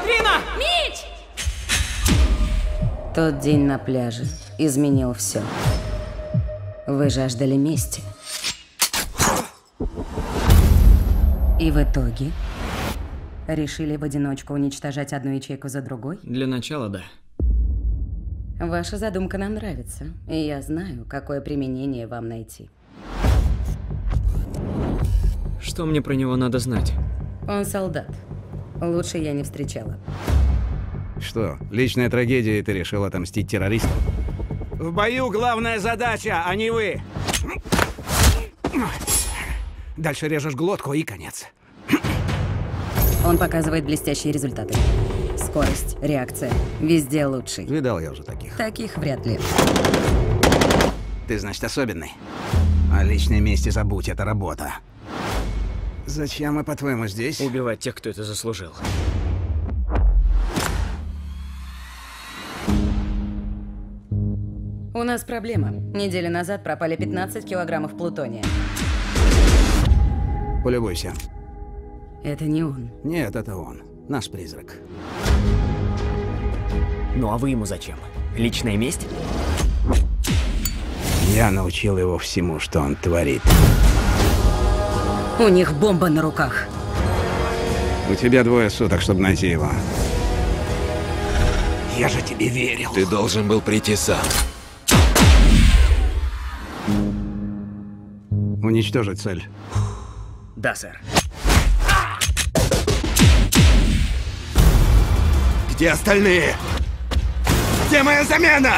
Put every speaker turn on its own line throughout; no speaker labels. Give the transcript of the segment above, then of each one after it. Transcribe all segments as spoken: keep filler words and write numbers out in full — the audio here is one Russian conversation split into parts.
Вина!
Мич!
Тот день на пляже изменил все. Вы жаждали мести. И в итоге решили в одиночку уничтожать одну ячейку за другой?
Для начала, да.
Ваша задумка нам нравится, и я знаю, какое применение вам найти.
Что мне про него надо знать?
Он солдат. Лучше я не встречала.
Что, личная трагедия, и ты решил отомстить террористам? В бою главная задача, а не вы! Дальше режешь глотку и конец.
Он показывает блестящие результаты. Скорость, реакция. Везде лучший.
Видал я уже таких.
Таких вряд ли.
Ты, значит, особенный. О личной мести забудь, это работа. Зачем мы, по-твоему, здесь?
Убивать тех, кто это заслужил.
У нас проблема. Неделю назад пропали пятнадцать килограммов плутония.
Полюбуйся.
Это не он.
Нет, это он. Наш призрак.
Ну а вы ему зачем? Личная месть?
Я научил его всему, что он творит.
У них бомба на руках.
У тебя двое суток, чтобы найти его. Я же тебе верил.
Ты должен был прийти сам.
Уничтожить цель.
Да, сэр.
Где остальные? Где моя замена?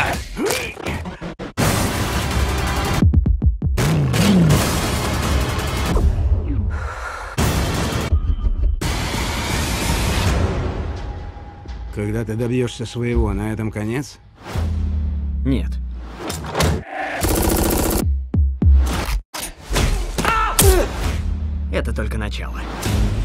Когда ты добьешься своего, на этом конец?
Нет. Это только начало.